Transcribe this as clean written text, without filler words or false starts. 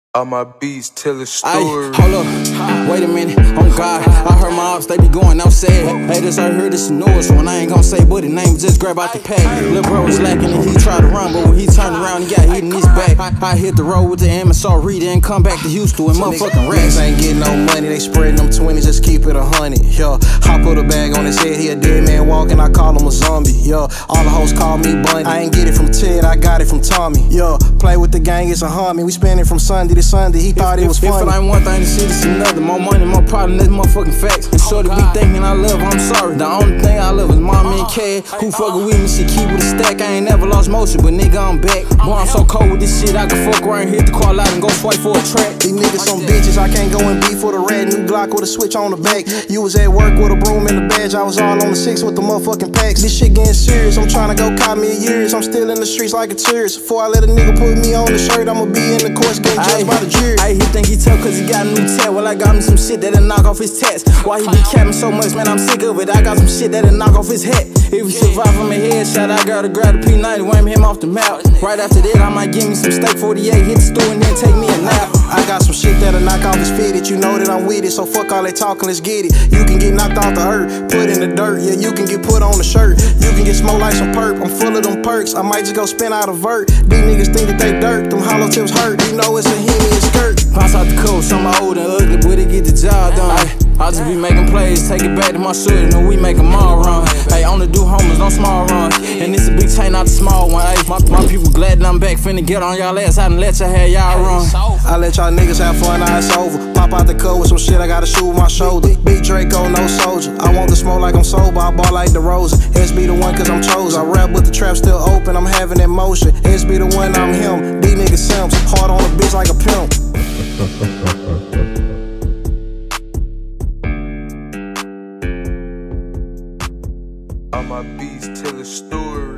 All my beats tell a story. Hold up, wait a minute, oh God, I heard my ops, they be going outside. Hey, this I heard this noise one, I ain't gon' say, but the name just grab out the pack. Lil' bro was lacking and he tried to run, but when he turned around, he got hit in his back. I hit the road with the MSR reader and come back to Houston with motherfucking racks. Niggas ain't getting no money, they spreading them 20s, just keep it 100. Yo, I put a bag on his head, he a dead man walking, I call him a zombie. Yo, all the hoes call me Bundy. I ain't get it from Ted, I got it from Tommy. Yo, play with the gang, it's a homie. We spend it from Sunday to Sunday, he thought it was funny. If it ain't one thing, the shit is another. More money, more problem, that's motherfucking facts. And shorty be thinking I love her, I'm sorry. The only thing I love is mommy and Cad. Who fuckin' with me, she keep with a stack. I ain't never lost motion, but nigga, I'm back. Boy, I'm so cold with this shit, I can fuck around, hit the car out and go swipe for a track. These niggas some bitches, I can't go and beef for the red new Glock with a switch on the back. You was at work with a broom and a badge, I was all on the 6 with the motherfucking packs. This shit getting serious, I'm tryna go cop me a years. I'm still in the streets like a tourist. Before I let a nigga put me on the shirt, I'ma be in the course getting judged by the jury. He think he tough cause he got a new tat. Well, I got him some shit that'll knock off his tats. Why he be capping so much, man, I'm sick of it. I got some shit that'll knock off his hat. If he survive from a headshot, I gotta grab the P90, wham him off the map. Right after that, I might give me some steak 48, hit the store and then take me a nap. I got some shit that'll knock off his fitted. You know that I'm with it, so fuck all that talking, let's get it. You can get knocked off the earth, put in the dirt. Yeah, you can get put on the shirt. You can get smoked like some perp. I'm full of them perks, I might just go spin out a vert. These niggas think that they dirt, them hollow tips hurt. You know it's a Hemi and skirt. Pops out the coast, some old and ugly, but it get the job done. I just be making plays, take it back to my shooter, and we make them all run. Hey, only do homers, no small runs. And it's a big chain, not a small one. Hey, my people glad that I'm back, finna get on y'all ass out and let y'all have y'all run. I let y'all niggas have fun, now it's over. Pop out the cut with some shit, I gotta shoot with my shoulder. Big Draco, no soldier. I want the smoke like I'm sober, I ball like the Rosen. SB the one cause I'm chosen. I rap but the trap still open, I'm having that motion. SB the one, I'm him. These niggas simps, hard on a bitch like a pimp. All my beats tell a story.